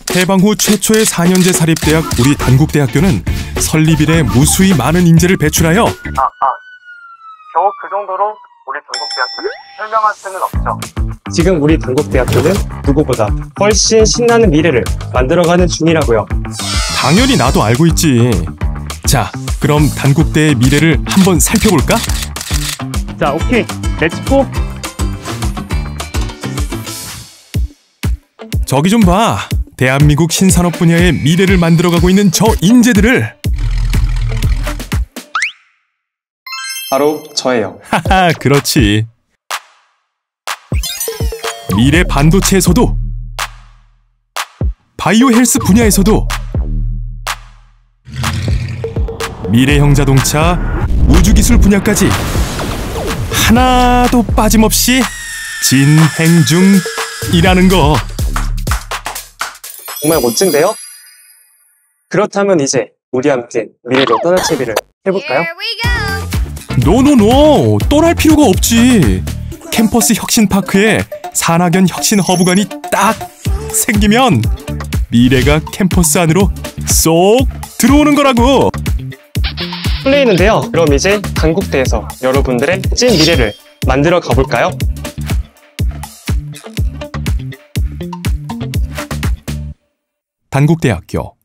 해방 후 최초의 4년제 사립대학 우리 단국대학교는 설립 이래 무수히 많은 인재를 배출하여 겨우 그 정도로 우리 단국대학교를 설명할 수는 없죠. 지금 우리 단국대학교는 누구보다 훨씬 신나는 미래를 만들어가는 중이라고요. 당연히 나도 알고 있지. 자, 그럼 단국대의 미래를 한번 살펴볼까? 자, 오케이. 렛츠고! 저기 좀 봐. 대한민국 신산업 분야의 미래를 만들어가고 있는 저 인재들을. 바로 저예요. 하하, 그렇지. 미래 반도체에서도, 바이오 헬스 분야에서도, 미래형 자동차, 우주기술 분야까지 하나도 빠짐없이 진행 중이라는 거. 정말 멋진데요? 그렇다면 이제 우리 함께 미래로 떠날 채비를 해볼까요? 노노노! 떠날 필요가 없지. 캠퍼스 혁신파크에 산학연 혁신 허브관이 딱 생기면 미래가 캠퍼스 안으로 쏙 들어오는 거라고. 플레이는데요. 그럼 이제 단국대에서 여러분들의 찐 미래를 만들어 가볼까요? 단국대학교